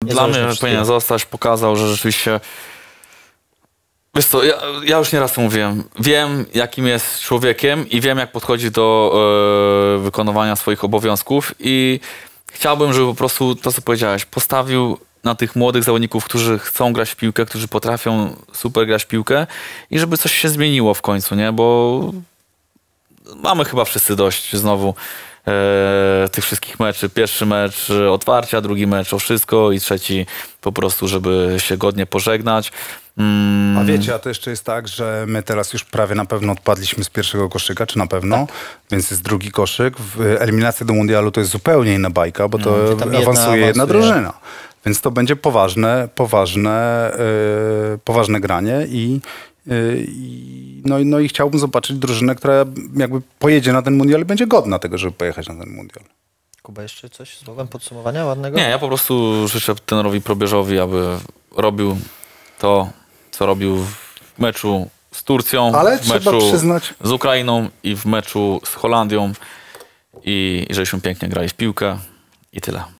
Dla mnie powinien zostać, pokazał, że rzeczywiście... Wiesz co, ja już nieraz to mówiłem. Wiem, jakim jest człowiekiem i wiem, jak podchodzi do wykonywania swoich obowiązków i chciałbym, żeby po prostu to, co powiedziałeś, postawił na tych młodych zawodników, którzy chcą grać w piłkę, którzy potrafią super grać w piłkę i żeby coś się zmieniło w końcu, nie? Bo mamy chyba wszyscy dość znowu tych wszystkich meczy. Pierwszy mecz otwarcia, drugi mecz o wszystko i trzeci po prostu, żeby się godnie pożegnać. A wiecie, a to jeszcze jest tak, że my teraz już prawie na pewno odpadliśmy z pierwszego koszyka, czy na pewno, tak. Więc jest drugi koszyk. Eliminacja do mundialu to jest zupełnie inna bajka, bo to awansuje jedna drużyna. Więc to będzie poważne granie no i chciałbym zobaczyć drużynę, która jakby pojedzie na ten mundial i będzie godna tego, żeby pojechać na ten mundial. Kuba, jeszcze coś słowem podsumowania ładnego? Nie, ja po prostu życzę trenerowi Probierzowi, aby robił to, co robił w meczu z Turcją, ale w meczu z Ukrainą i w meczu z Holandią i żebyśmy pięknie grali w piłkę i tyle.